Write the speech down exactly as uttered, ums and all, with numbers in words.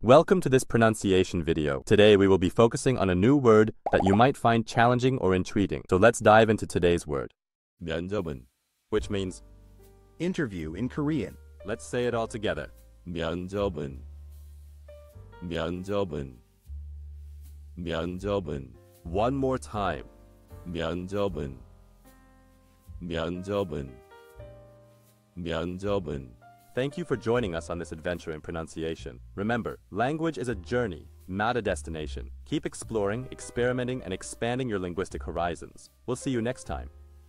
Welcome to this pronunciation video. Today we will be focusing on a new word that you might find challenging or intriguing. So let's dive into today's word. myeonjeobeun, which means interview in Korean. Let's say it all together. myeonjeobeun, myeonjeobeun, myeonjeobeun. One more time. myeonjeobeun, myeonjeobeun, myeonjeobeun. Thank you for joining us on this adventure in pronunciation. Remember, language is a journey, not a destination. Keep exploring, experimenting, and expanding your linguistic horizons. We'll see you next time.